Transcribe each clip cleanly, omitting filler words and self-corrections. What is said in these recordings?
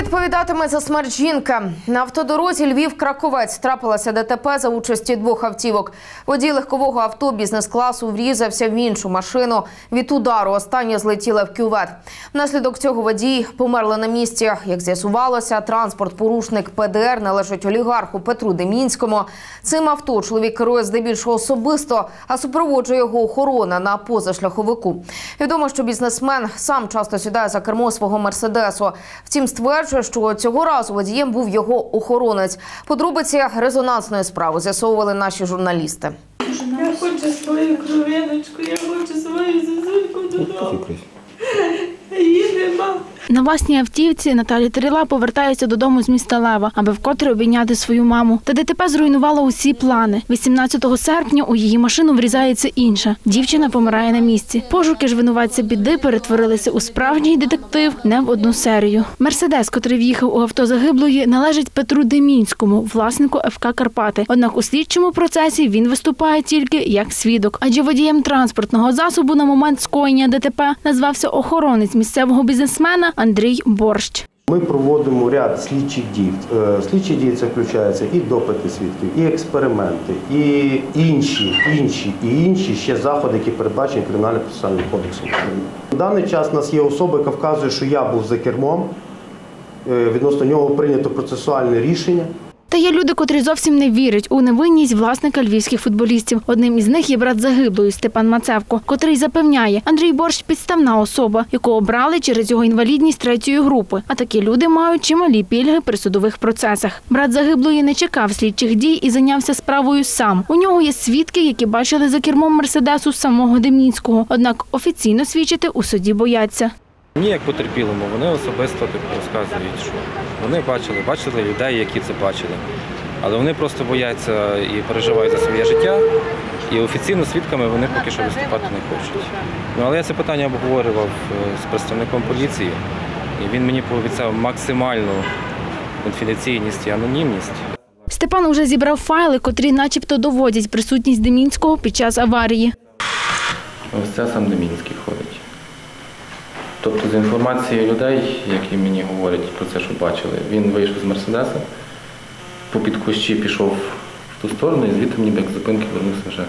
відповідатиме за смерть жінки? На автодорозі Львів-Краковець трапилося ДТП за участі двох автівок. Водій легкового авто бізнес-класу врізався в іншу машину. Від удару остання злетіла в кювет. Внаслідок цього водій померли на місці. Як з'ясувалося, транспорт-порушник ПДР належить олігарху Петру Демінському. Цим авто чоловік керує здебільшого особисто, а супроводжує його охорона на позашляховику. Відомо, що бізнесмен сам часто сідає за кермо свого «Мерседесу». Втім, стверджує, що цього разу водієм був його охоронець. Подробиці резонансної справи з'ясовували наші журналісти. Я хочу свою кровиночку, я хочу свою зозульку додому. Її нема. На власній автівці Наталя Тріла повертається додому з міста Лева, аби вкотре обійняти свою маму. Та ДТП зруйнувало усі плани. 18 серпня у її машину врізається інша. Дівчина помирає на місці. Пошуки ж винуватця біди перетворилися у справжній детектив не в одну серію. «Мерседес», котрий в'їхав у авто загиблої, належить Петру Демінському, власнику ФК «Карпати». Однак у слідчому процесі він виступає тільки як свідок. Адже водієм транспортного засобу на момент скоєння ДТП назвався охоронець місцевого бізнесмена Андрій Борщ. Ми проводимо ряд слідчих дій. Слідчі дії це включаються і допити свідків, і експерименти, і інші ще заходи, які передбачені Кримінально-процесуальним кодексом. На даний час у нас є особа, яка вказує, що я був за кермом, відносно нього прийнято процесуальне рішення. Та є люди, котрі зовсім не вірять у невинність власника львівських футболістів. Одним із них є брат загиблої Степан Мацевко, котрий запевняє, Андрій Борщ – підставна особа, яку обрали через його інвалідність 3-ї групи. А такі люди мають чималі пільги при судових процесах. Брат загиблої не чекав слідчих дій і зайнявся справою сам. У нього є свідки, які бачили за кермом «Мерседесу» самого Демінського. Однак офіційно свідчити у суді бояться. Мені, як потерпілому, вони особисто розказують, що вони бачили людей, які це бачили. Але вони просто бояться і переживають за своє життя, і офіційно свідками вони поки що виступати не хочуть. Але я це питання обговорював з представником поліції, і він мені пообіцяв максимальну конфіденційність і анонімність. Степан уже зібрав файли, котрі начебто доводять присутність Демінського під час аварії. Ось це сам Демінський ходить. Тобто, за інформацією людей, які мені говорять про це, що бачили, він вийшов з «Мерседеса», попід кущі пішов в ту сторону і звідти ніби як зупинки вернувся вже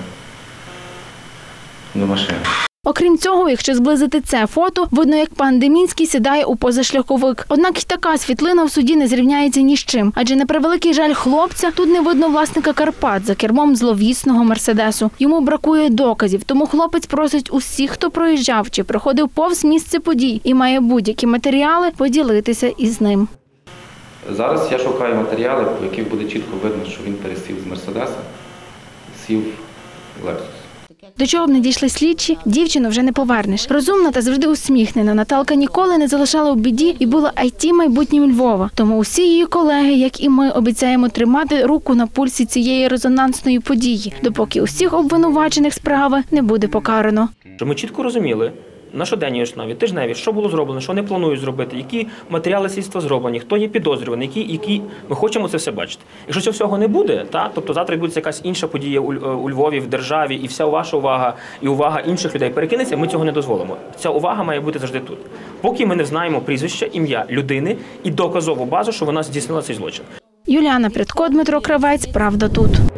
до машини. Окрім цього, якщо зблизити це фото, видно, як пан Демінський сідає у позашляховик. Однак і така світлина в суді не зрівняється ні з чим. Адже на превеликий жаль хлопця, тут не видно власника Карпат за кермом зловісного «Мерседесу». Йому бракує доказів, тому хлопець просить усіх, хто проїжджав чи проходив повз місце подій і має будь-які матеріали, поділитися із ним. Зараз я шукаю матеріали, по яких буде чітко видно, що він пересів з «Мерседеса», сів в «Лексус». До чого б не дійшли слідчі, дівчину вже не повернеш. Розумна та завжди усміхнена Наталка ніколи не залишала у біді і була IT-майбутнім Львова. Тому усі її колеги, як і ми, обіцяємо тримати руку на пульсі цієї резонансної події, допоки усіх обвинувачених справи не буде покарано. Ми чітко розуміли, на щоденній основі, тижневі, що було зроблено, що не планують зробити, які матеріали слідства зроблені, хто є підозрюваний, які ми хочемо це все бачити. Якщо цього всього не буде, тобто завтра відбудеться якась інша подія у Львові, в державі, і вся ваша увага, і увага інших людей перекинеться, ми цього не дозволимо. Ця увага має бути завжди тут. Поки ми не знаємо прізвище, ім'я людини і доказову базу, що вона здійснила цей злочин. Юліана Прядко, Дмитро Кравець. Правда тут.